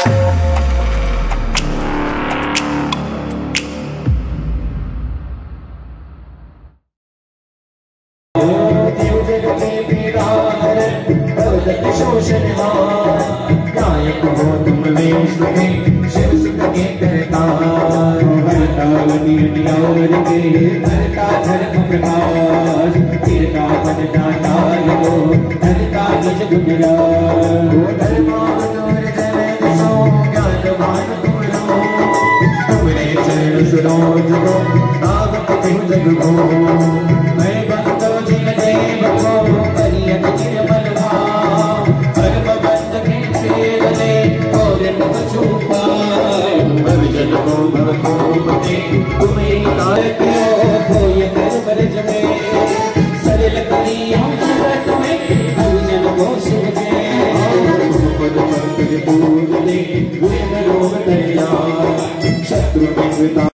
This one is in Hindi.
नायक हो तुम विष्णु के शिव सुख के करतार भरता नियर के भरता धर्म प्रकाश तीरता बनता ताल को धरता निज गुजरात धर्मावतार जय सो ज्ञानवान तुमरो तुमरे चरण सुरोज को तावत तिहु जग को मैं भक्तो जिन देव को करियत निर्मल भाव धर्म बंद के सेवने और मुख छुपाए भवजन को भव को पते तुम्हें कारक हो ये कर्म रज में सरल करी हम तुम्हें भवजन को सुख दे पद पंकज पूज दे गुण रोग दया शत्रु